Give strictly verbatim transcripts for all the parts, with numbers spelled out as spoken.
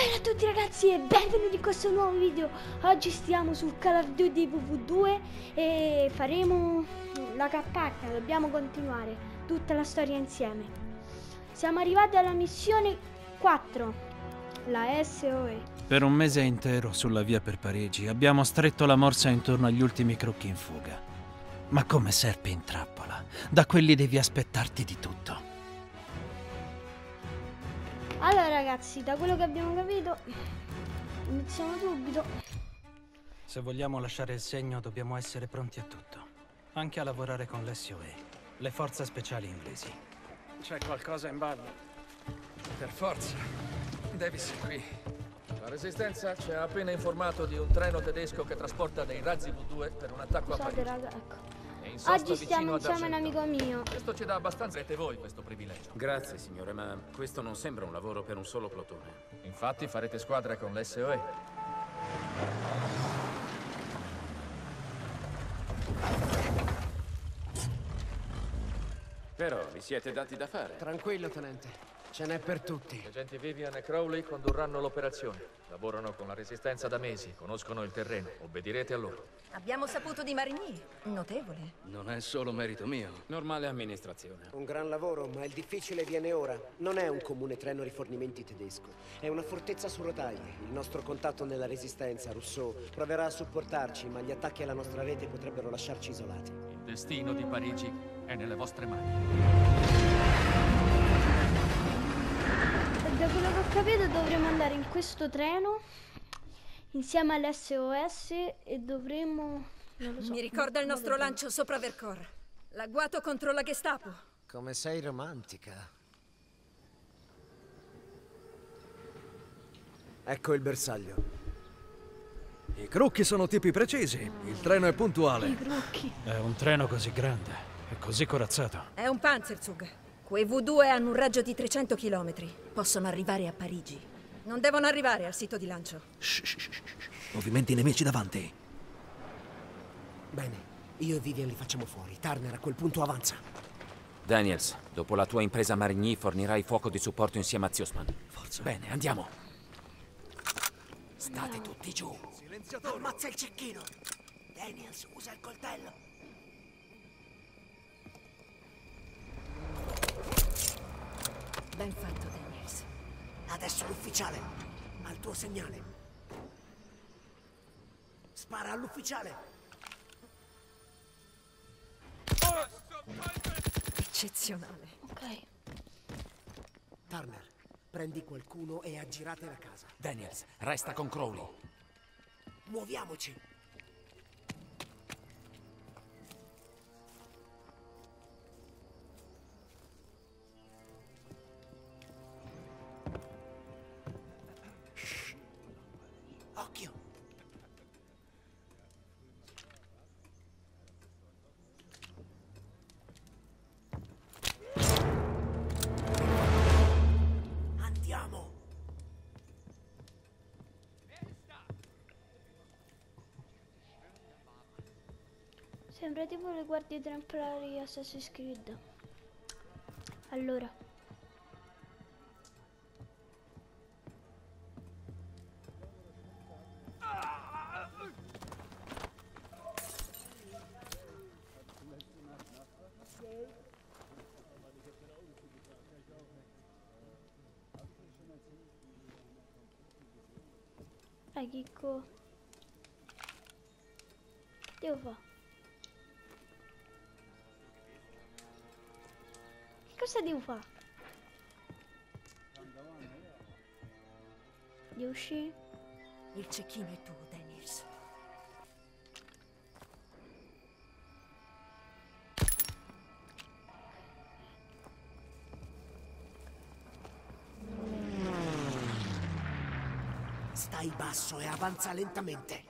Bene a tutti ragazzi e benvenuti in questo nuovo video. Oggi stiamo su Call of Duty V V due e faremo la campagna. Dobbiamo continuare tutta la storia insieme. Siamo arrivati alla missione quattro, la S O E. Per un mese intero sulla via per Parigi abbiamo stretto la morsa intorno agli ultimi crocchi in fuga. Ma come serpi in trappola, da quelli devi aspettarti di tutto. Allora ragazzi, da quello che abbiamo capito, iniziamo subito. Se vogliamo lasciare il segno dobbiamo essere pronti a tutto. Anche a lavorare con l'S O E, le forze speciali inglesi. C'è qualcosa in ballo? Per forza. Davis è qui. La Resistenza ci ha appena informato di un treno tedesco che trasporta dei razzi V due per un attacco Scusate, a Parigi. raga, ecco. È in sosta Oggi vicino stiamo ad insieme a un Argenton. amico mio. Questo ci dà abbastanza. Avete voi questo privilegio. Grazie, signore, ma questo non sembra un lavoro per un solo plotone. Infatti farete squadra con l'S O E. Però vi siete dati da fare. Tranquillo, tenente. Ce n'è per tutti. Gli agenti Vivian e Crowley condurranno l'operazione. Lavorano con la Resistenza da mesi, conoscono il terreno. Obbedirete a loro. Abbiamo saputo di Marigny. Notevole. Non è solo merito mio. Normale amministrazione. Un gran lavoro, ma il difficile viene ora. Non è un comune treno rifornimenti tedesco. È una fortezza su rotaie. Il nostro contatto nella Resistenza, Rousseau, proverà a supportarci, ma gli attacchi alla nostra rete potrebbero lasciarci isolati. Il destino di Parigi è nelle vostre mani. Da quello che ho capito dovremo andare in questo treno insieme all'S O S e dovremo... non lo so. Mi ricorda il nostro lancio sopra Vercors. L'agguato contro la Gestapo. Come sei romantica. Ecco il bersaglio. I crocchi sono tipi precisi. Il treno è puntuale. I crocchi. È un treno così grande e così corazzato. È un Panzerzug. Quei V due hanno un raggio di trecento chilometri. Possono arrivare a Parigi. Non devono arrivare al sito di lancio. Shh, shh, shh, shh. Movimenti nemici davanti. Bene, io e Vivian li facciamo fuori. Turner a quel punto avanza. Daniels, dopo la tua impresa Marigny fornirai fuoco di supporto insieme a Ziosman. Forza. Bene, andiamo. State tutti giù. Silenziatore. Ammazza il cecchino. Daniels, usa il coltello. Ben fatto, Daniels. Adesso l'ufficiale. Al tuo segnale. Spara all'ufficiale. Eccezionale. Ok. Turner, prendi qualcuno e aggirate la casa. Daniels, resta con Crowley. Muoviamoci. Shh. Occhio. Andiamo. Sembra tipo le guardie templari di Assassin's Creed. Allora. Dai Chicco. Che devo fare? Che cosa devo fare? Devo uscire? Il cecchino è tuo, Daniels. Stai basso e avanza lentamente.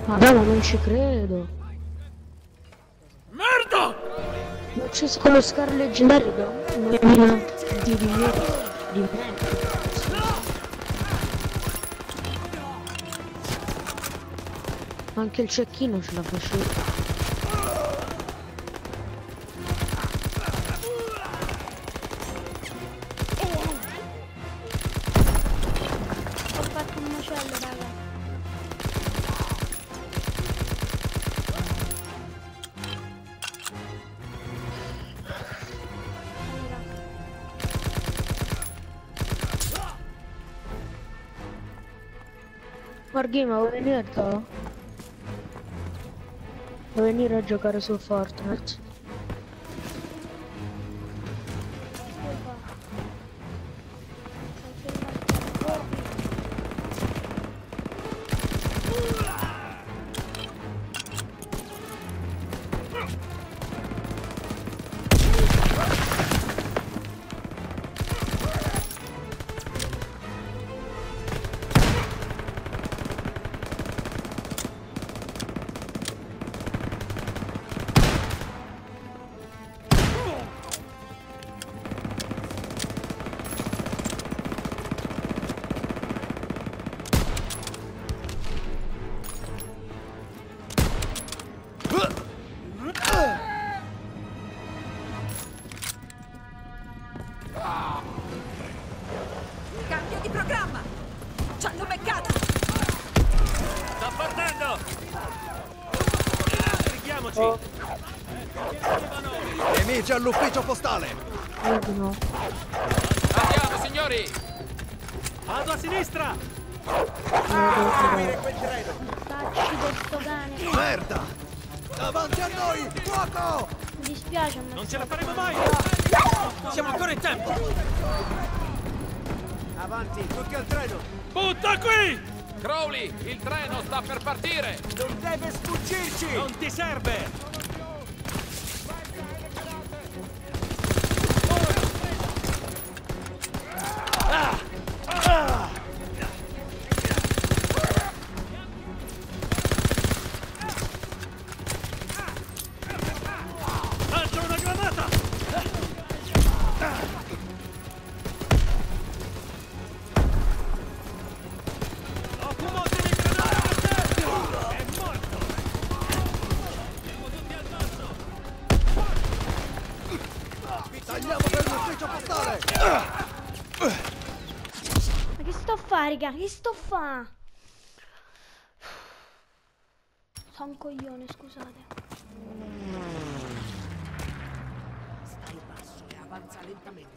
Madonna, non ci credo. Merda! Ma c'è con lo scar leggendario da una mina di di di merda. Anche il cecchino ce la faceva. Ho fatto un macello, raga. Marghima, vuoi venire da? Vuoi venire a giocare su Fortnite? Cambio di programma! Ci hanno beccato! Sta partendo! Sbrighiamoci! Oh. Nemici all'ufficio postale! Io di no. Andiamo, signori! Vado a sinistra! Seguire quel treno! Tacci del sto cane. Merda! Davanti a noi! Fuoco! Mi dispiace, ma... Non ce la faremo mai! Siamo ancora in tempo! Avanti, tutti al treno! Butta qui! Crowley, il treno sta per partire! Non deve sfuggirci! Non ti serve! Lancio una granata! Ho fumato di granate! È morto! Siamo tutti addosso! Tagliamo per l'ufficio postale! Ma che sto a fare, raga? Che sto a fare? Sono un coglione, scusate. Stai basso e avanza lentamente.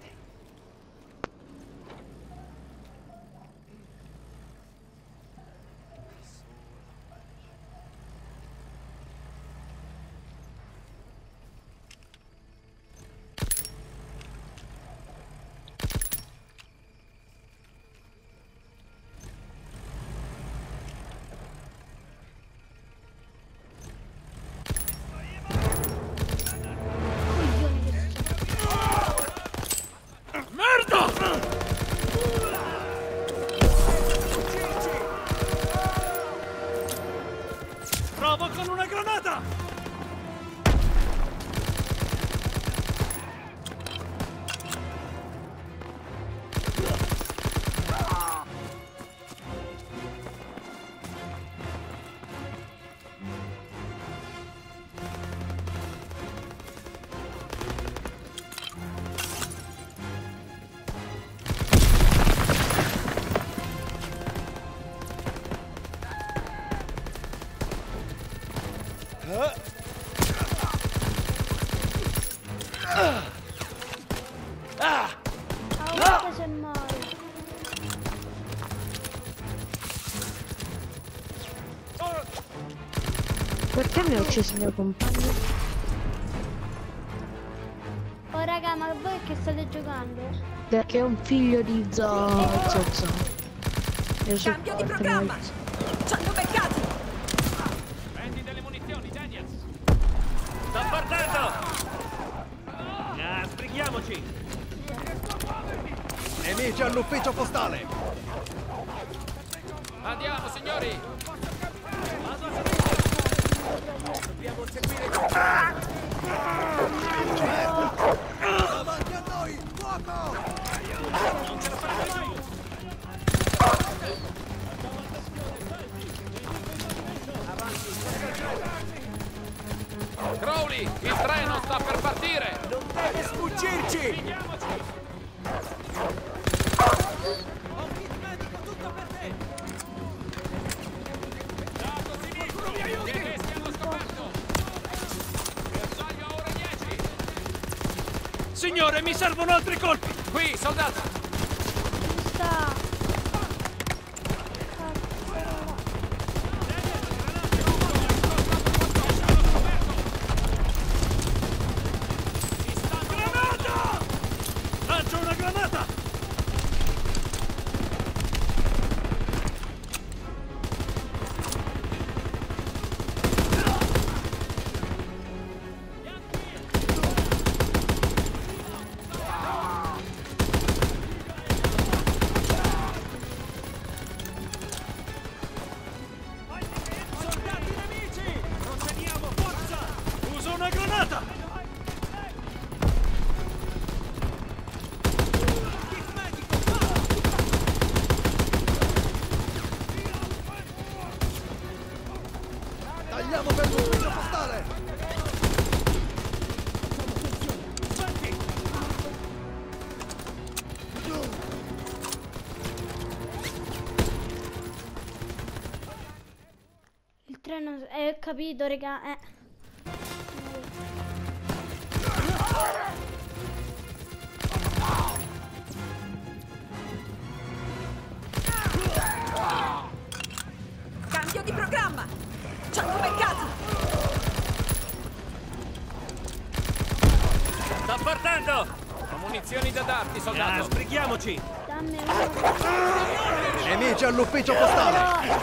Coglione che sto. Merda! Provo con una granata! Aguanta se muore. Perché mi ha ucciso il mio compagno? Oh raga, ma voi che state giocando? Perché è un figlio di Zozzo. Io sono Cambio di programma! Fortnite. Ci hanno beccati! Prendi delle munizioni, Daniels! Sta partendo! Ah, sbrighiamoci! Nemici all'ufficio postale! Andiamo, signori! Vado a sinistra! proprio. Davanti a noi! Fuoco! Crowley, il treno sta per partire! Non deve sfuggirci! Signore, mi servono altri colpi! Qui, soldato! Sta. Granata! Lancio una granata! Una granata! Tagliamo per l'ufficio postale! Il treno... Eh, capito, raga, eh. Cambio di programma! Ci hanno beccati! Sta partendo! Ho munizioni da darti, soldato! sbrighiamoci! Dammi una... Nemici all'ufficio postale!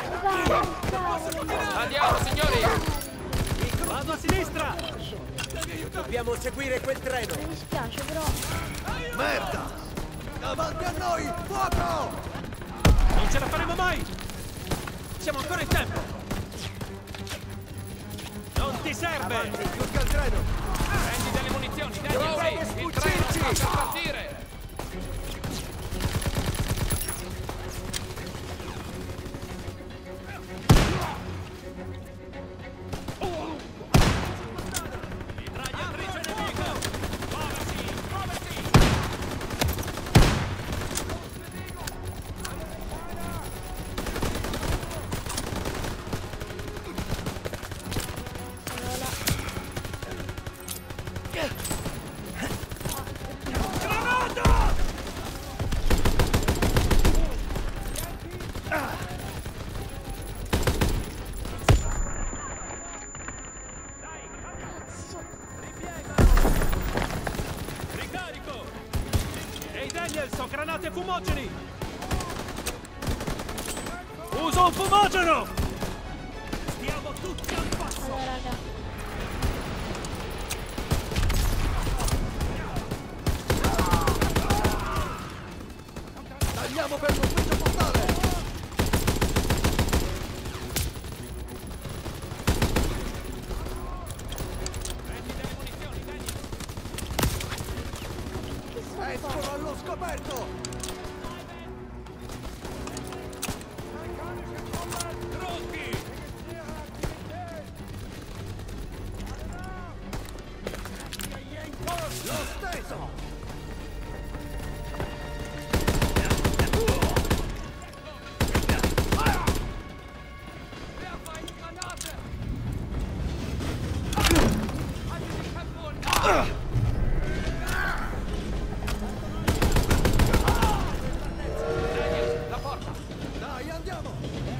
Andiamo, signori! Vado a sinistra! Dobbiamo seguire quel treno! Mi dispiace, però... Merda! Davanti a noi! Fuoco! Non ce la faremo mai! Siamo ancora in tempo! Non ti serve! Avanti, chiusa il treno! Prendi delle munizioni, Daniel! Il treno sta per partire! Danielson, granate fumogeni! Uso un fumogeno! Stiamo tutti al passo! Allora, raga. Tagliamo per l'ufficio postale! Escono allo scoperto! Lo steso! Dai, andiamo!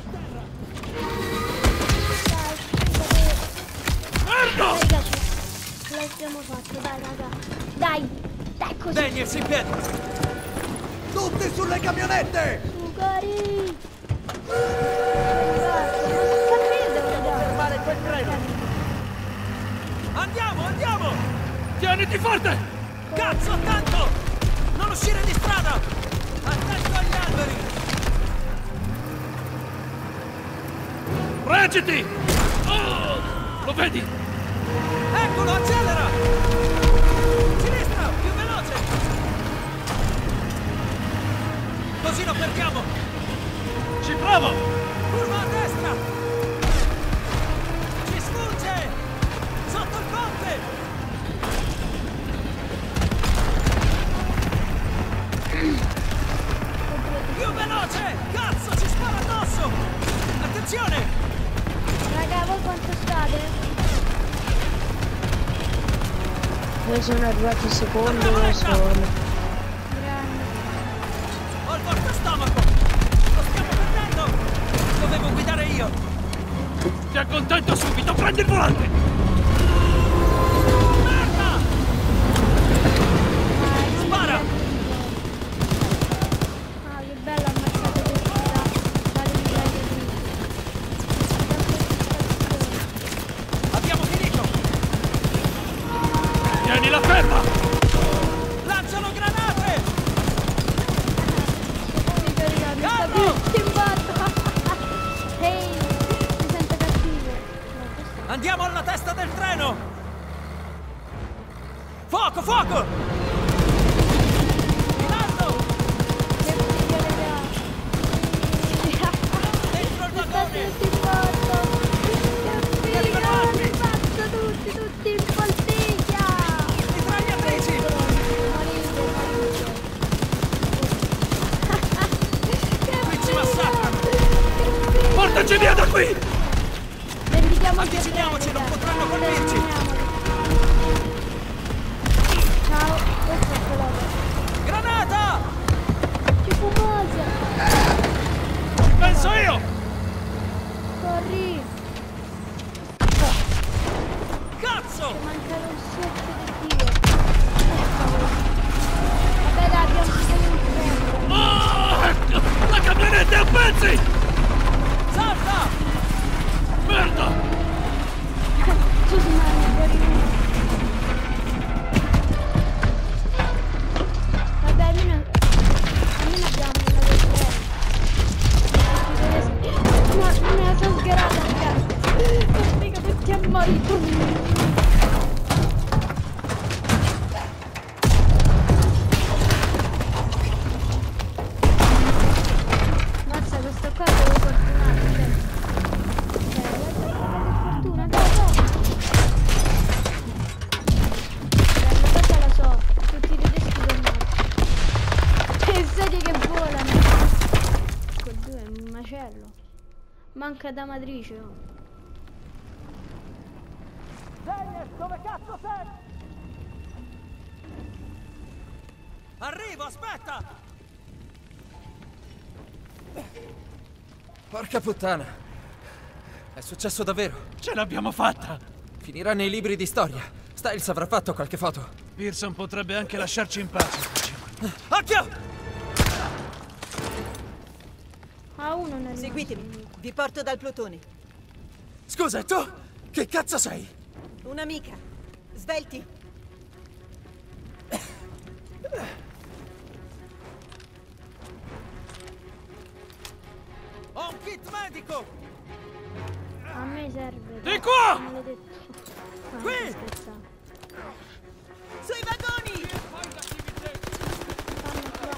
Dai, ragazzi, l'abbiamo fatto, dai, raga. Dai, dai così. Daniels in piedi! Tutti sulle camionette! Sugari! Ragazzi, non capite, raga. Fermare quel treno! Andiamo, andiamo! Tieniti forte! Cazzo, attento! Non uscire di strada! Attento agli alberi! Reggiti! Oh! Lo vedi? Eccolo, accelera! Sinistra, più veloce! Così lo perdiamo! Ci provo! Curva a destra! Ci sfugge! Sotto il ponte! Più veloce! Cazzo, ci spara addosso! Attenzione! Raga, voi quanto state? Noi sono arrivati secondo Andiamo, da Lecca! solo. Grande. Ho il portastomaco! Lo stiamo perdendo! Dovevo guidare io! Ti accontento subito, prendi il volante! Merda! Vai, non Spara! Ah, che bello ammazzato questo da, dall'inglese lì. Abbiamo finito! Tienila ferma! Lanciano granate! Figo, raga, mi sta Carro! più in botto. Ehi, mi sento cattivo. No, questo è- Andiamo alla testa del treno! Fuoco, fuoco! In alto! Che figo, raga. Dentro il Mi sta vagone! tutti in botto. Che figo, Arrivano altri! li faccio tutti, tutti in poltiglia. Mitragliatrici! Morite, morite. Qui ci massacrano! Portaci via da qui! Vendichiamo Avviciniamoci, non potranno colpirci! Ciao, questo è quello. Granata! Che fumosa! Ci penso io! Corri! Cazzo! Manca lo schiocco di Dio. Vabbè dai, abbiamo bisogno di tempo. Oh, ecco! La camionetta è a pezzi! Salta! Merda! Tu si mangi, vabbè, almeno, almeno abbiamo una del treno. No, non me la sono sgarata, ragazzi. Non mica tutti a morire. Mazza, questo qua è proprio fortunato, cioè. Cioè, guarda che fortuna, dai, dai. Beh, una cosa la so, tutti i tedeschi sono morti. E sedie che volano. Quel due è un macello. Manca da matrice, oh. Daniel, dove cazzo sei? Arrivo, aspetta! Porca puttana! È successo davvero. Ce l'abbiamo fatta! Finirà nei libri di storia. Styles avrà fatto qualche foto. Pearson potrebbe anche lasciarci in pace. Occhio! Ah, uno non è Seguitemi, vi porto dal plotone. Scusa, e tu? Che cazzo sei? Un'amica. Svelti. Ho un kit medico! A me serve. Di qua! Maledetto. No, Qui! non scherzare. Sui vagoni! Fanno qua.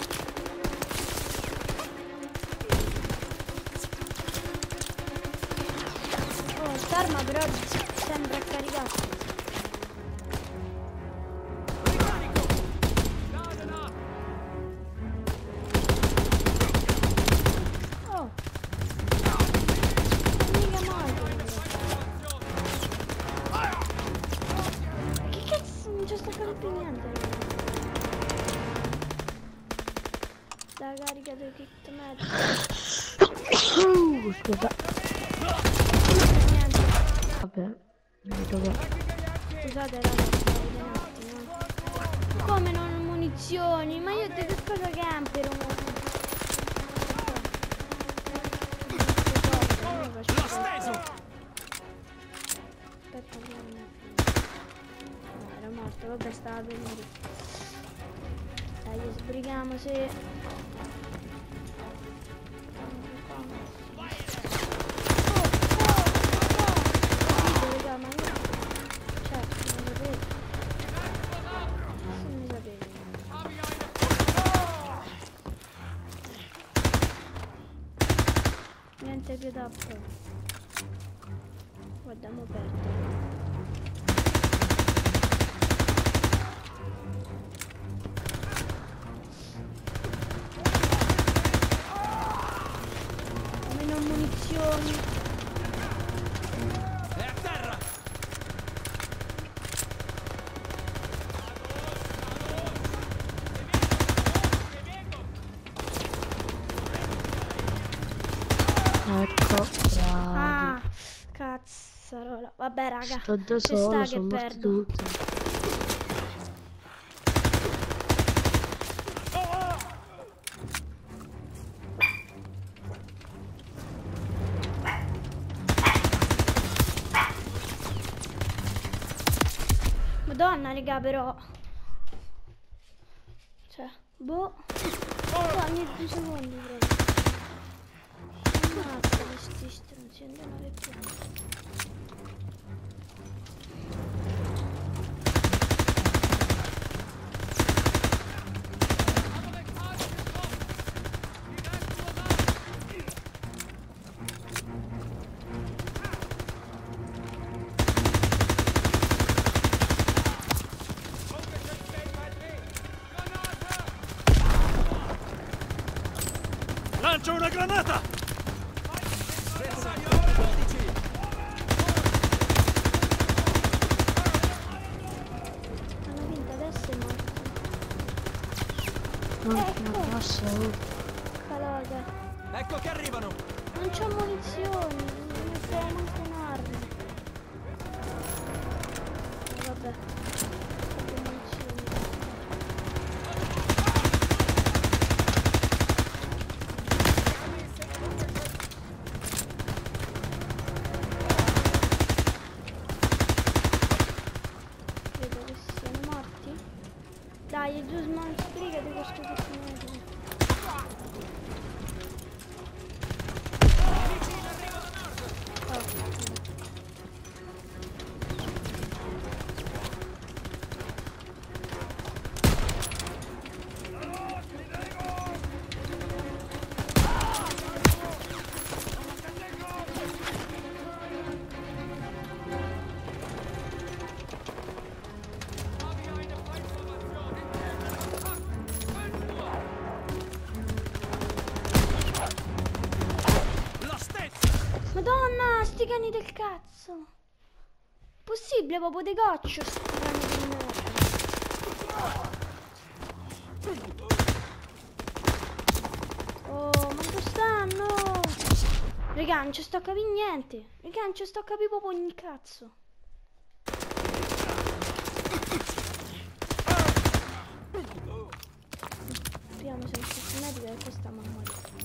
Oh, st'arma però sembra caricata. Oh! Mica morto. Che cazzo? Non ci sta capendo più niente. La carica del kit medico. Uh, scusa. Niente. Vabbè, vedo che... Scusate ragazzi, un attimo. Come non ho munizioni? Ma io che cosa camper? L'ho steso! Aspetta che non no, era morto, vabbè stava per morire. Dai, sbrighiamo se... Oh, oh, oh. Capito, raga, veramente più tappo. Guardiamo perdere. Meno munizioni. È a terra! Ecco, bravi. Ah, cazzarola. Vabbè, raga. Sto da Ci solo, sta che sono morti perdo. tutti. Madonna, raga, però. Cioè, boh. Oh, ogni due secondi proprio. Ammazza questi stronzi, andiamo a più. Lancia una granata! Hanno vinto, adesso è morto. Non Ecco. ce la posso. Caloga. Ecco che arrivano! Non c'ho munizioni, non mi frega neanche un'arma. Eh, vabbè. Ho munizioni. Credo che siano morti. Dai, giù, sbrigati questo personaggio. Madonna, sti cani del cazzo. Possibile proprio dei goccio sti cani di merda. Oh, ma dove stanno? Raga, non ci sto a capire niente. Raga, non ci sto a capire proprio ogni cazzo. Speriamo se non c'è medico e questa mamma.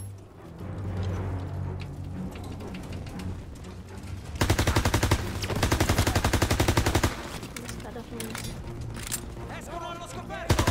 Escono allo scoperto!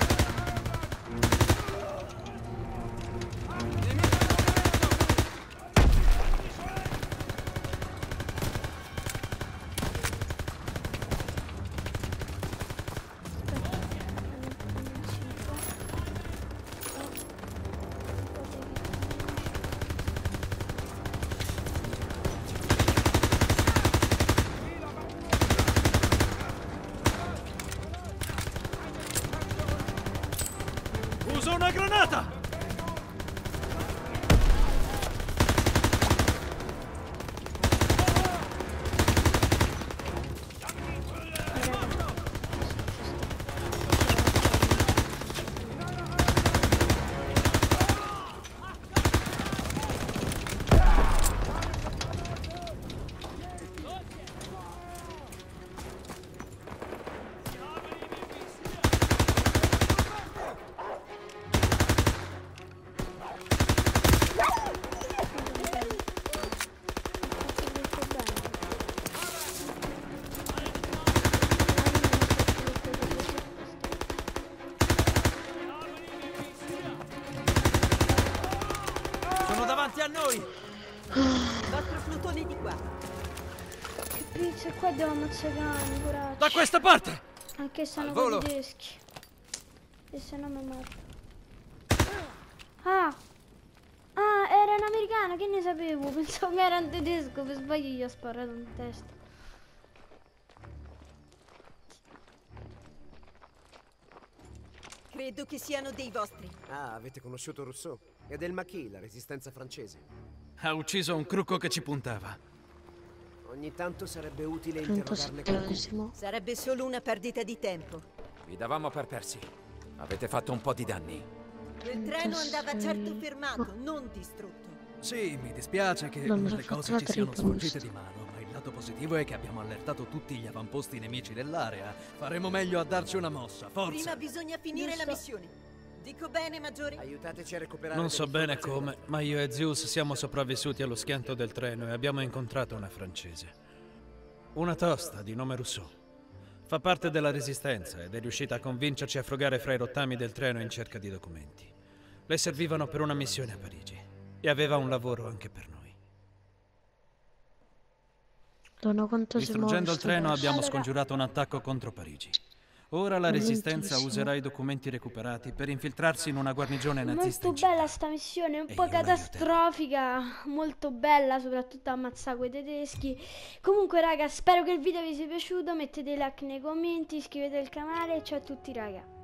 Uso una granata! Davanti a noi! Vostro plutone di qua. Che pizza, qua devo ammazzare cani, poracci. Da questa parte! Anche se sono volo. tedeschi. E se no mi morto. Ah! Ah, erano americani! italiano, che ne sapevo? Pensavo che era in tedesco, per sbaglio gli ho sparato in testa. Credo che siano dei vostri. Ah, avete conosciuto Rousseau? È del Maquis, la resistenza francese. Ha ucciso un crucco che ci puntava. Ogni tanto sarebbe utile Pronto interrogarne qualcuno. settantesimo. Sarebbe solo una perdita di tempo. Vi davamo per persi. Avete fatto un po' di danni. Quel treno andava certo fermato, non distrutto. Sì, mi dispiace che Non le ho fatto cose la ci siano tripla, sfuggite giusto? di mano, ma il lato positivo è che abbiamo allertato tutti gli avamposti nemici dell'area. Faremo meglio a darci una mossa, forza! Prima bisogna finire la Giusto. missione. Dico bene, Maggiore? Aiutateci a recuperare Non so delle bene informazioni. come, ma io e Zeus siamo sopravvissuti allo schianto del treno e abbiamo incontrato una francese. Una tosta di nome Rousseau. Fa parte della Resistenza ed è riuscita a convincerci a frugare fra i rottami del treno in cerca di documenti. Le servivano per una missione a Parigi e aveva un lavoro anche per noi. Dono quanto si muove Distruggendo il sto treno verso. abbiamo Allora- scongiurato un attacco contro Parigi. Ora la Resistenza Lentissimo. userà i documenti recuperati per infiltrarsi in una guarnigione nazista Molto in bella città. sta missione, un E po' io l'aiuterò. catastrofica, molto bella, soprattutto ammazzare quei tedeschi. Comunque raga, spero che il video vi sia piaciuto, mettete like nei commenti, iscrivetevi al canale, ciao a tutti raga.